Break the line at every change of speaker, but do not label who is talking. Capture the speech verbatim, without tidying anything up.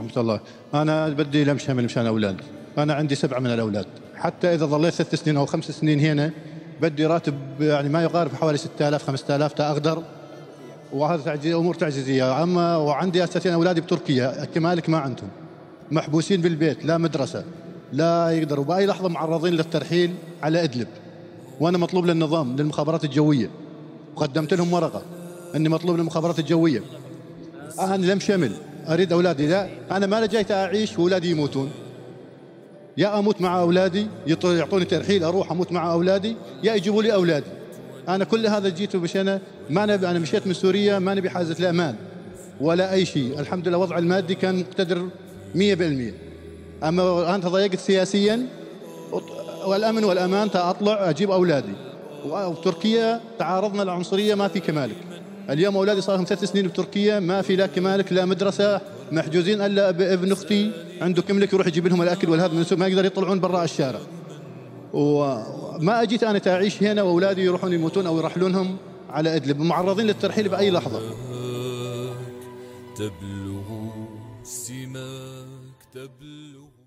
ورحمة الله. أنا بدي لم شمل مشان أولادي، أنا عندي سبعة من الأولاد، حتى إذا ظليت ست سنين أو خمس سنين هنا بدي راتب يعني ما يقارب حوالي ستة آلاف خمسة آلاف تا أقدر، وهذا تعجيز أمور تعجيزية. أما وعندي أساسين أولادي بتركيا كمالك ما عندهم، محبوسين بالبيت، لا مدرسة لا يقدروا، بأي لحظة معرضين للترحيل على إدلب، وأنا مطلوب للنظام للمخابرات الجوية، وقدمت لهم ورقة أني مطلوب للمخابرات الجوية. أنا لم شمل أريد أولادي، لا أنا ما لجيت أعيش وأولادي يموتون، يا أموت مع أولادي يعطوني ترحيل أروح أموت مع أولادي، يا يجيبوا لي أولادي. أنا كل هذا جيته مش أنا ما نبي، أنا مشيت من سوريا ما نبي حازة لأمان ولا أي شيء، الحمد لله وضع المادي كان مقتدر مية بالمية. أما أنا تضايقت سياسيا والأمن والأمان تأطلع أجيب أولادي، وتركيا تعارضنا العنصرية ما في كمالك. اليوم أولادي صار لهم ثلاث سنين بتركيا ما في لا كمالك لا مدرسة، محجوزين إلا ابن أختي عنده كملك يروح يجيب لهم الأكل والهذا ما يقدر يطلعون برا الشارع. وما أجيت أنا تعيش هنا وأولادي يروحون يموتون أو يرحلونهم على إدلب، معرضين للترحيل بأي لحظة.
تبلغ سماك تبلغ